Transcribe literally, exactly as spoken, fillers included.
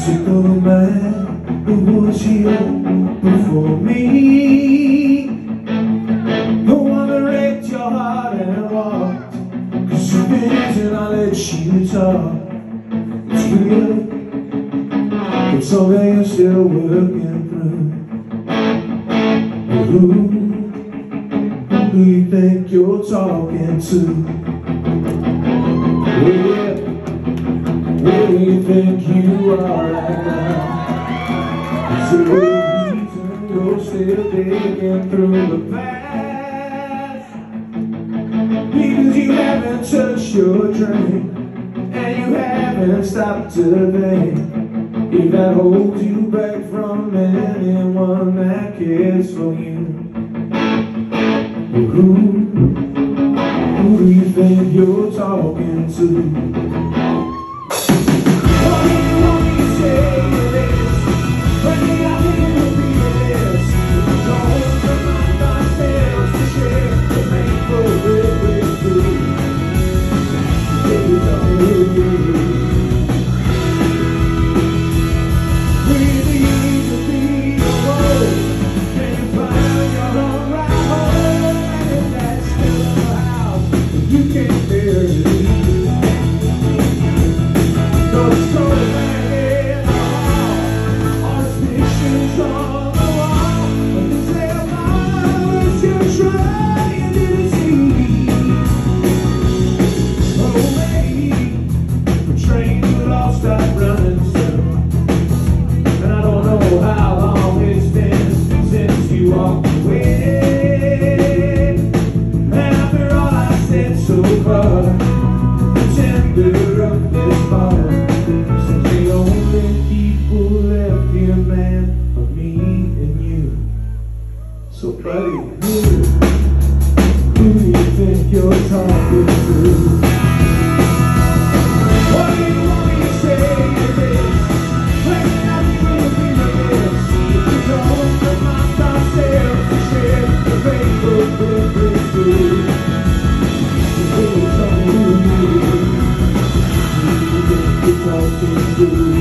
sick of a man who was here before me. The one that raped your heart and walked, 'cause you've been using I let you talk. It's real, it's something you're still working through. But who, who do you think you're talking to? Yeah, where do you think you are right now? Is there a reason you're still digging through the past? Because you haven't touched your drink, and you haven't stopped to think if that holds you back from anyone that cares for you. Well, who, who do you think you're talking to? What do you want me to say to this? When you got me to be this, don't remind ourselves to share the painful way we do. Baby, tell me who you are. Breathe easy, be the road, and you find your own right home. And if that's still a house, you can't bear it. Don't go back in the hall, all the pictures on the wall. But this little mama was just trying to see. Oh, baby, the train will all stop running soon. And I don't know how long it's been since you walked away. And after all I said so far, the tender of this bar, since the only people left here, man, are me and you. So buddy, who, who do you think you're talking to? What do you want me to say to this? When nothing will be remiss if we don't remind ourselves to share the painful things we do. So baby, tell me who you are. Who do you think you're talking to?